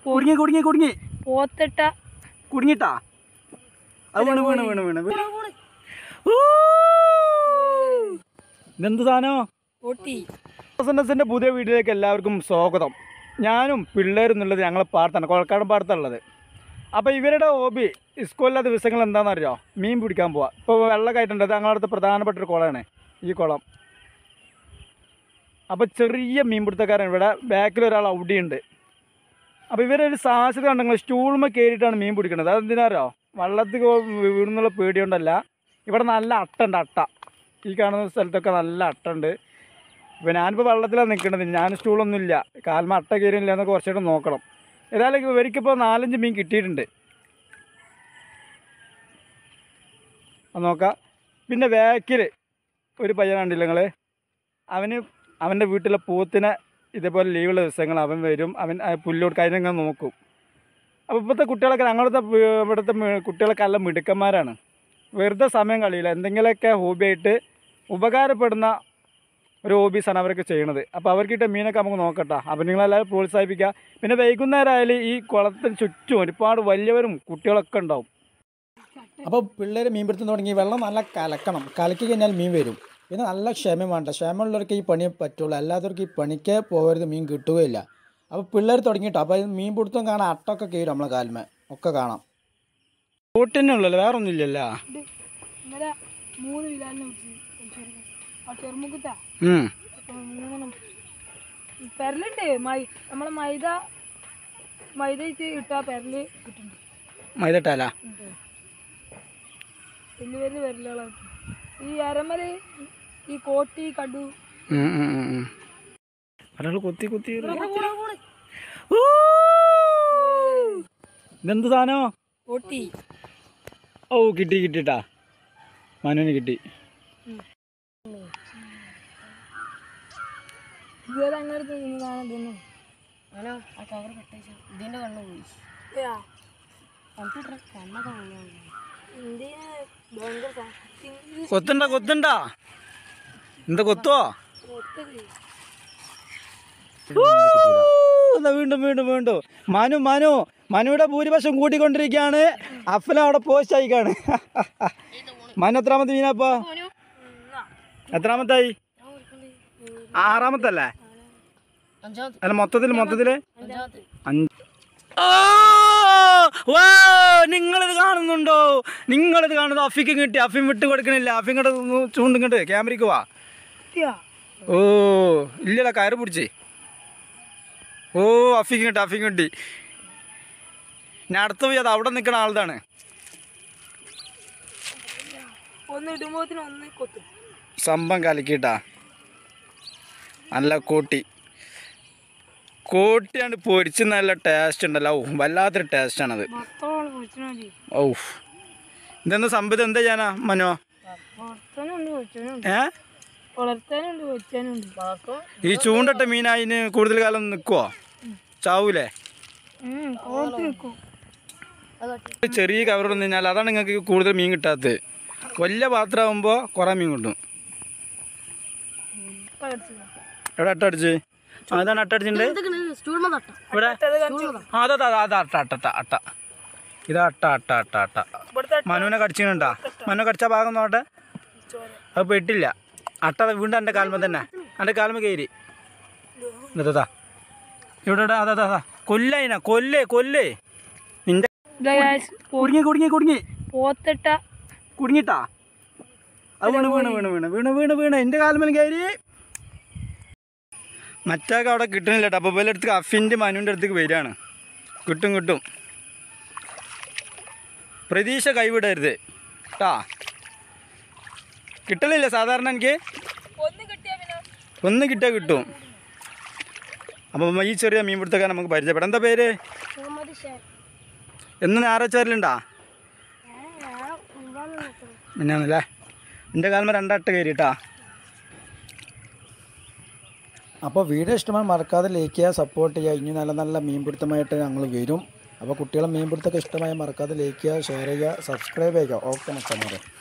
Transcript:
കുടുങ്ങി കുടുങ്ങി കുടുങ്ങി പോത്തിട്ട കുടുങ്ങിട്ടാ അത് വീണ് വീണ് വീണ് വീണ് ഇതെന്ത് സാധനോ? ന്റെ പുതിയ വീഡിയോയിലേക്ക് എല്ലാവർക്കും സ്വാഗതം. ഞാനും പിള്ളേരും എന്നുള്ളത് ഞങ്ങളെ പാടത്താണ്, കൊഴക്കാട് പാടത്തുള്ളത്. അപ്പോൾ ഇവരുടെ ഹോബി സ്കൂളിലെ ദിവസങ്ങൾ എന്താണെന്നറിയോ? മീൻ പിടിക്കാൻ പോവാം. ഇപ്പോൾ വെള്ളമൊക്കെ ആയിട്ടുണ്ട്. അത് ഞങ്ങളുടെ അടുത്ത് പ്രധാനപ്പെട്ട ഒരു കുളമാണ് ഈ കുളം. അപ്പോൾ ചെറിയ മീൻ പിടുത്തക്കാരൻ ഇവിടെ ബാക്കിൽ ഒരാൾ അവിടെയുണ്ട്. അപ്പോൾ ഇവരൊരു സാഹചര്യം ഉണ്ടെങ്കിൽ സ്റ്റൂളുമ്മ കയറിയിട്ടാണ് മീൻ പിടിക്കുന്നത്. അതെന്തിനാരോ? വള്ളത്തിൽ വീണെന്നുള്ള പേടിയുണ്ടല്ല. ഇവിടെ നല്ല അട്ടുണ്ട്, അട്ട. ഈ കാണുന്ന സ്ഥലത്തൊക്കെ നല്ല അട്ടുണ്ട്. ഇപ്പോൾ ഞാനിപ്പോൾ വെള്ളത്തിലാണ് നിൽക്കുന്നത്. ഞാൻ സ്റ്റൂളൊന്നുമില്ല, കാൽമ അട്ട കയറിയില്ല എന്നൊക്കെ കുറച്ചായിട്ട് നോക്കണം. ഏതായാലും ഇവർക്കിപ്പോൾ 4-5 മീൻ കിട്ടിയിട്ടുണ്ട്. അത് നോക്കാം. പിന്നെ ബാക്കിൽ ഒരു പയ്യനുണ്ടല്ലോ നിങ്ങൾ, അവൻ്റെ വീട്ടിലെ പോത്തിനെ ഇതേപോലെ ലീവുള്ള ദിവസങ്ങൾ അവൻ വരും. അവൻ പുല്ല് കൊടുക്കുക, അതിനെങ്ങനെ നോക്കും. അപ്പോൾ ഇപ്പോഴത്തെ കുട്ടികളൊക്കെ ഞങ്ങളുടെ ഇവിടുത്തെ കുട്ടികളൊക്കെ നല്ല മിടുക്കന്മാരാണ്. വെറുതെ സമയം കളിയില്ല, എന്തെങ്കിലുമൊക്കെ ഹോബിയായിട്ട് ഉപകാരപ്പെടുന്ന ഒരു ഹോബീസാണ് അവരൊക്കെ ചെയ്യണത്. അപ്പോൾ അവർക്കിട്ട് മീനൊക്കെ നമുക്ക് നോക്കട്ടെ. അപ്പോൾ നിങ്ങളെല്ലാവരും പ്രോത്സാഹിപ്പിക്കുക. പിന്നെ വൈകുന്നേരം ആയാലും ഈ കുളത്തിന് ചുറ്റും ഒരുപാട് വലിയവരും കുട്ടികളൊക്കെ ഉണ്ടാവും. അപ്പോൾ പിള്ളേർ മീൻ പിടുത്തം തുടങ്ങി. വെള്ളം നല്ല കലക്കണം, കലക്കി കഴിഞ്ഞാൽ മീൻ വരും. പിന്നെ നല്ല ക്ഷമ വേണ്ട. ക്ഷമയുള്ളവർക്ക് ഈ പണിയെ പറ്റുള്ളൂ, അല്ലാത്തവർക്ക് ഈ പണിക്കേ പോകരുത്, മീൻ കിട്ടുകയില്ല. അപ്പോൾ പിള്ളേർ തുടങ്ങിയിട്ടോ. അപ്പോൾ മീൻ പിടുത്തം കാണാൻ അട്ടൊക്കെ കയറും, നമ്മളെ കാൽമേ ഒക്കെ കാണാം. ബോട്ടിനെ ഉള്ളല്ലോ, വേറെ ഒന്നും ഇല്ലല്ലോ. പെരലുണ്ട്, നമ്മളെ മൈദ ഇട്ടാ പെരല് കിട്ടുന്നുണ്ട്. മൈദ ഇട്ടാലാ വലിയ വലിയ പെരലുകളാണ് ഈ അരമല്, ഈ കോട്ടി കടു. കൊത്തി കൊത്തി ഇതെന്ത് സാധനോ? കോട്ടി. ഓ കിട്ടി, കിട്ടിട്ടാ, മനുവിന് കിട്ടി. ഇതുവരെ അങ്ങനെ കാണുന്നു. ഇതിന്റെ കണ്ണ് പോയി, കൊത്തണ്ട കൊത്തണ്ട, എന്താ കൊത്തോ? വീണ്ടും വീണ്ടും വീണ്ടും മനുവിടെ ഭൂരിപക്ഷം കൂട്ടിക്കൊണ്ടിരിക്കുകയാണ്. അഫ്ല അവിടെ പോസ്റ്റ് ആയിക്കാണ്. മനു എത്രാമത്തെ മീനപ്പോ? എത്രാമത്തായി? 6-മത്തല്ലേ? അല്ല മൊത്തത്തില് 5. നിങ്ങളിത് കാണുന്നുണ്ടോ? നിങ്ങളിത് കാണുന്നത് അഫിക്ക് കിട്ടി. അഫിൻ വിട്ട് കൊടുക്കണില്ല. അഫിൻ ഇങ്ങോട്ട് ചൂണ്ടിങ്ങോട്ട് ക്യാമറയ്ക്ക് വാ. ഓ ഇല്ലല്ല, കയറ് പിടിച്ചേ. ഓ അഫിക്ക് കിട്ടി. ഞാൻ അടുത്ത് പോയി അത് അവിടെ നിൽക്കുന്ന ആളതാണ്. സംഭവം കലക്കിട്ടാ. നല്ല കോട്ടിയാണ് പൊരിച്ച് നല്ല ടേസ്റ്റ് ഉണ്ടല്ലോ. ഓ വല്ലാത്തൊരു ടേസ്റ്റാണത്. ഓ ഇതെന്താ സംഭവം? എന്താ ചെയ്യാനാ മനോ? ഈ ചൂണ്ടട്ട മീൻ അതിന് കൂടുതൽ കാലം നിൽക്കുവോ? ചാവൂലേ? ചെറിയ കവറോട് കഴിഞ്ഞാൽ അതാണ് നിങ്ങൾക്ക് കൂടുതൽ മീൻ കിട്ടാത്തത്. വലിയ പാത്രമാകുമ്പോൾ കുറേ മീൻ കിട്ടും. എവിടെ അട്ടടിച്ച്? അതാണ് അട്ടടിച്ചിട്ടുണ്ട് ഇവിടെ. അട്ട ഇതാ അട്ട. മനുവിനെ കടിച്ചിട്ടുണ്ടാ? മനു കടിച്ച ഭാഗം നോട്ടെ. അത് പെട്ടില്ല. അട്ട വീണ്ടും എൻ്റെ കാൽമ തന്നെ, എൻ്റെ കാൽമ കയറി. ഇതാ ഇവിടെ അതാ കൊല്ലയിന കൊല്ലേ നിന്റെ കുടുങ്ങി പോത്തിട്ട കുടുങ്ങിട്ടാ. അത് വീണ് എൻ്റെ കാൽമേലും കയറി. മറ്റാൾക്ക് അവിടെ കിട്ടണില്ല. ഡബബേലെ അടുത്ത് അഫിൻ്റെ മനുവിൻ്റെ അടുത്തേക്ക് വരികയാണ്. കിട്ടും. പ്രതീക്ഷ കൈവിടരുത് കേട്ടാ. കിട്ടലില്ല സാധാരണ. എനിക്ക് ഒന്ന് കിട്ടിയാൽ കിട്ടും. അപ്പം ഈ ചെറിയ മീൻ പിടുത്തക്കാൻ നമുക്ക് പരിചയപ്പെടാം. എന്താ പേര്? എന്ന് ഞായറാഴ്ച എന്നാന്നല്ലേ? എൻ്റെ കാലം 2 അട്ട കയറിട്ടാ. അപ്പോൾ വീഡിയോ ഇഷ്ടമായി മറക്കാതെ ലൈക്ക് ചെയ്യുക, സപ്പോർട്ട് ചെയ്യുക. ഇനി നല്ല നല്ല മീൻപിടുത്തമായിട്ട് ഞങ്ങൾ വരും. അപ്പോൾ കുട്ടികളെ മീൻപിടുത്തമൊക്കെ ഇഷ്ടമായി മറക്കാതെ ലൈക്ക് ചെയ്യുക, ഷെയർ ചെയ്യുക, സബ്സ്ക്രൈബ് ചെയ്യുക. ഓക്കെ മച്ചാമാരെ.